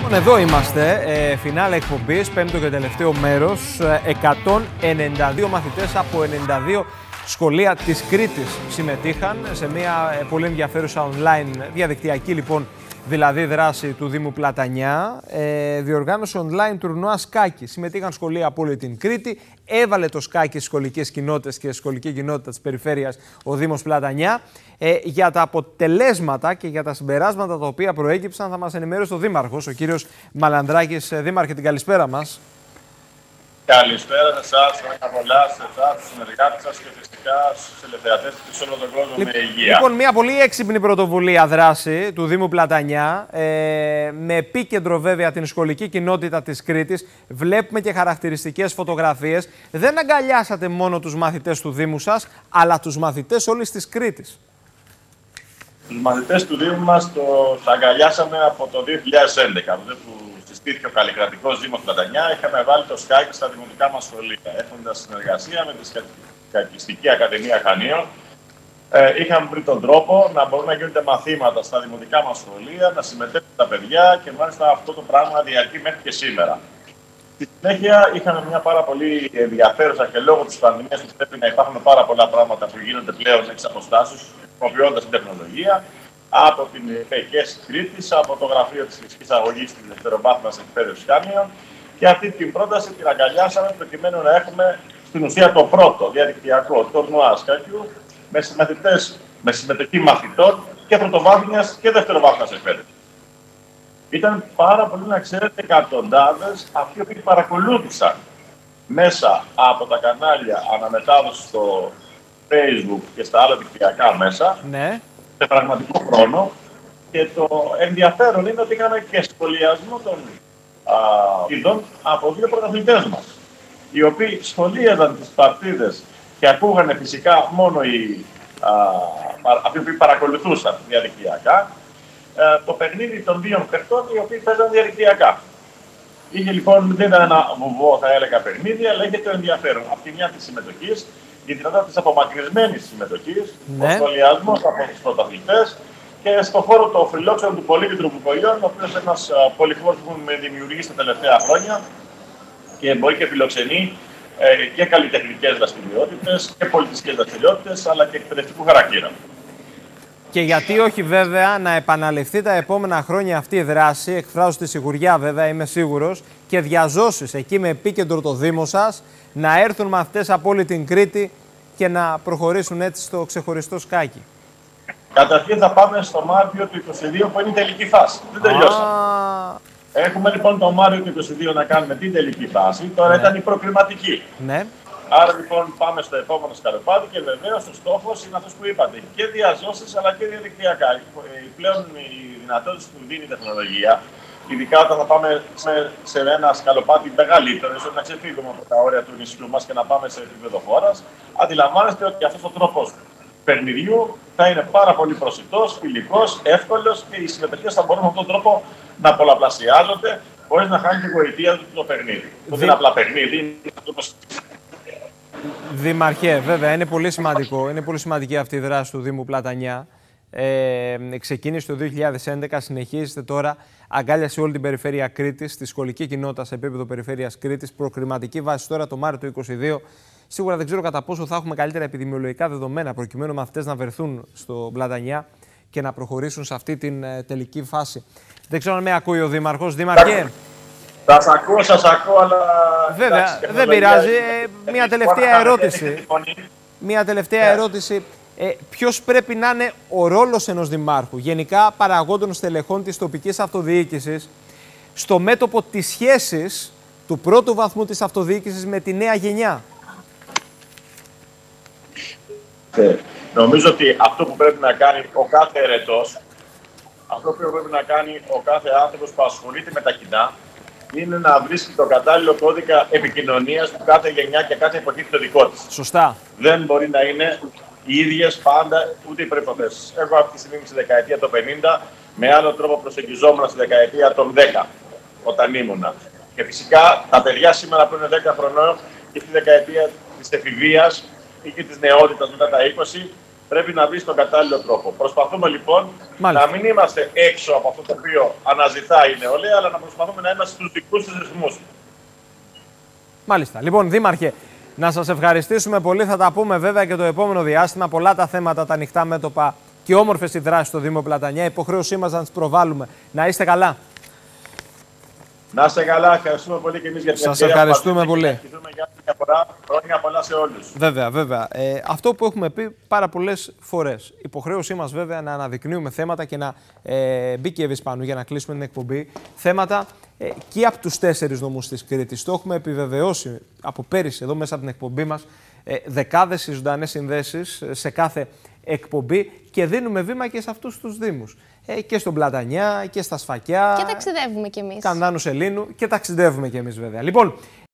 Εδώ είμαστε, φινάλε εκπομπής, πέμπτο και τελευταίο μέρος. 192 μαθητές από 92 σχολεία της Κρήτης συμμετείχαν σε μια πολύ ενδιαφέρουσα online διαδικτυακή λοιπόν δηλαδή δράση του Δήμου Πλατανιά. Διοργάνωσε online τουρνουά σκάκι. Συμμετείχαν σχολεία από όλη την Κρήτη. Έβαλε το σκάκι στις σχολικές κοινότητες και σχολική κοινότητα της περιφέρειας ο Δήμος Πλατανιά. Για τα αποτελέσματα και για τα συμπεράσματα τα οποία προέκυψαν θα μας ενημερώσει ο Δήμαρχος, ο κύριος Μαλανδράκης. Δήμαρχε, την καλησπέρα μας. Καλησπέρα σε εσάς, χρόνια πολλά, σε εσάς, στους συνεργάτες σας και φυσικά στους τηλεθεατές και σε όλο τον κόσμο με υγεία. Λοιπόν, μια πολύ έξυπνη πρωτοβουλία δράση του Δήμου Πλατανιά, με επίκεντρο βέβαια την σχολική κοινότητα της Κρήτης. Βλέπουμε και χαρακτηριστικές φωτογραφίες. Δεν αγκαλιάσατε μόνο τους μαθητές του Δήμου σας, αλλά τους μαθητές όλης της Κρήτης. Τους μαθητές του Δήμου μας τους αγκαλιάσαμε από το 2011, που συστήθηκε ο καλλικρατικός Δήμος Πλατανιά. Είχαμε βάλει το σκάκι στα δημοτικά μας σχολεία, έχοντας συνεργασία με τη Σκακιστική Ακαδημία Χανίων. Είχαμε βρει τον τρόπο να μπορούν να γίνονται μαθήματα στα δημοτικά μας σχολεία, να συμμετέχουν τα παιδιά και μάλιστα αυτό το πράγμα διαρκεί μέχρι και σήμερα. Στη συνέχεια είχαμε μια πάρα πολύ ενδιαφέρουσα και λόγω της πανδημίας που πρέπει να υπάρχουν πάρα πολλά πράγματα που γίνονται πλέον εξ αποστάσεως, χρησιμοποιώντας την τεχνολογία, από την ΠΕΚΕΣ Κρήτης, από το Γραφείο της Φυσικής Αγωγής της Δευτεροβάθμιας Εκπαίδευσης Χανίων. Και αυτή την πρόταση την αγκαλιάσαμε προκειμένου να έχουμε στην ουσία το πρώτο διαδικτυακό τουρνουά σκακιού με συμμετοχή μαθητών και πρωτοβάθμιας και δευτεροβάθμιας εκπαίδευσης. Ήταν πάρα πολύ, να ξέρετε, εκατοντάδες αυτοί που παρακολούθησαν μέσα από τα κανάλια αναμετάδοση στο Facebook και στα άλλα δικτυακά μέσα, ναι, σε πραγματικό χρόνο. Και το ενδιαφέρον είναι ότι είχαμε και σχολιασμό των ειδών από δύο πρωταθλητές μας, οι οποίοι σχολίαζαν τις παρτίδες και ακούγανε φυσικά μόνο αυτοί που παρακολουθούσαν διαδικτυακά το παιχνίδι των δύο παιχτών οι οποίοι παίζαν διαδικτυακά. Είχε λοιπόν, δεν ήταν ένα βουβό, θα έλεγα, παιχνίδι, αλλά είχε το ενδιαφέρον. Από τη μια τη συμμετοχή, η δυνατότητα τη απομακρυσμένη συμμετοχή, ο σχολιασμός από τους πρωταθλητές και στον χώρο το φιλόξενο του Πολύκεντρου Βουκολιών, ο οποίος είναι ένας πολυχώρος που έχουμε δημιουργήσει τα τελευταία χρόνια και μπορεί και φιλοξενεί και καλλιτεχνικές δραστηριότητες και πολιτιστικές δραστηριότητες, αλλά και εκπαιδευτικού χαρακτήρα. Και γιατί όχι βέβαια να επαναληφθεί τα επόμενα χρόνια αυτή η δράση, εκφράζω τη σιγουριά βέβαια, είμαι σίγουρος, και διαζώσεις εκεί με επίκεντρο το Δήμο σας, να έρθουν μαθητές από όλη την Κρήτη και να προχωρήσουν έτσι στο ξεχωριστό σκάκι. Καταρχήν θα πάμε στο Μάρτιο του 2022 που είναι η τελική φάση. Δεν τελειώσαμε. Έχουμε λοιπόν το Μάρτιο του 2022 να κάνουμε την τελική φάση, τώρα ήταν η προκριματική. Ναι. Άρα λοιπόν πάμε στο επόμενο σκαλοπάτι και βεβαίως ο στόχος είναι αυτός που είπατε. Και διαζώσεις αλλά και διαδικτυακά. Πλέον οι δυνατότητες που δίνει η τεχνολογία, ειδικά όταν θα πάμε σε ένα σκαλοπάτι μεγαλύτερο, ίσως να ξεφύγουμε από τα όρια του νησιού μας και να πάμε σε επίπεδο χώρας, αντιλαμβάνεστε ότι αυτός ο τρόπος παιχνιδιού θα είναι πάρα πολύ προσιτός, φιλικός, εύκολος και οι συμμετοχές θα μπορούν με αυτόν τον τρόπο να πολλαπλασιάζονται χωρίς να χάνει τη γοητεία του το παιχνίδι. Δεν είναι απλά παιχνίδι, είναι αυτό. Δημαρχέ, βέβαια, είναι πολύ σημαντικό. Είναι πολύ σημαντική αυτή η δράση του Δήμου Πλατανιά. Ξεκίνησε το 2011, συνεχίζεται τώρα. Αγκάλιασε όλη την περιφέρεια Κρήτης, στη σχολική κοινότητα σε επίπεδο περιφέρειας Κρήτης. Προκριματική βάση τώρα το Μάρτιο του 2022. Σίγουρα δεν ξέρω κατά πόσο θα έχουμε καλύτερα επιδημιολογικά δεδομένα προκειμένου μαθητές να βρεθούν στο Πλατανιά και να προχωρήσουν σε αυτή την τελική φάση. Δεν ξέρω αν με ακούει ο Δήμαρχος. Δήμαρχε. Σας ακούω, αλλά... Βέβαια, δεν πειράζει. Μια τελευταία ερώτηση. Ποιος πρέπει να είναι ο ρόλος ενός δημάρχου, γενικά παραγόντων στελεχών της τοπικής αυτοδιοίκησης, στο μέτωπο της σχέσης του πρώτου βαθμού της αυτοδιοίκησης με τη νέα γενιά? Νομίζω ότι αυτό που πρέπει να κάνει ο κάθε ερετός, αυτό που πρέπει να κάνει ο κάθε άνθρωπος που ασχολείται με τα κοινά, είναι να βρίσκει το κατάλληλο κώδικα επικοινωνίας που κάθε γενιά και κάθε εποχή έχει το δικό της. Σωστά. Δεν μπορεί να είναι οι ίδιες πάντα ούτε οι προϋποθέσεις. Εγώ αυτή τη στιγμή στη δεκαετία των 50 με άλλο τρόπο προσεγγιζόμουν στη δεκαετία των 10 όταν ήμουνα. Και φυσικά τα παιδιά σήμερα που είναι 10 χρονών και στη δεκαετία της εφηβείας ή και της νεότητας μετά τα 20 πρέπει να βρει τον κατάλληλο τρόπο. Προσπαθούμε λοιπόν Μάλιστα. να μην είμαστε έξω από αυτό το οποίο αναζητάει η νεολαία, αλλά να προσπαθούμε να είμαστε στους δικούς της ρυθμούς. Μάλιστα. Λοιπόν, Δήμαρχε, να σας ευχαριστήσουμε πολύ. Θα τα πούμε βέβαια και το επόμενο διάστημα. Πολλά τα θέματα, τα ανοιχτά μέτωπα και όμορφες οι δράσεις στο Δήμο Πλατανιά. Η υποχρέωσή μας να τις προβάλλουμε. Να είστε καλά. Να είστε καλά, ευχαριστούμε πολύ και εμείς για την Σας ευκαιρία. ευχαριστούμε πολύ. Και ευχηθούμε για μια φορά. Χρόνια πολλά σε όλους. Βέβαια, βέβαια. Αυτό που έχουμε πει πάρα πολλές φορές. Υποχρέωσή μας βέβαια να αναδεικνύουμε θέματα και να μπει και η Ευησπανού για να κλείσουμε την εκπομπή. Θέματα και από τους 4 νομούς της Κρήτης. Το έχουμε επιβεβαιώσει από πέρυσι εδώ μέσα από την εκπομπή μας. Δεκάδες ζωντανές συνδέσεις σε κάθε εκπομπή και δίνουμε βήμα και σε αυτούς τους δήμους. Και στον Πλατανιά και στα Σφακιά. Και ταξιδεύουμε κι εμείς. Κανδάνου Σελήνου και ταξιδεύουμε κι εμείς βέβαια. Λοιπόν,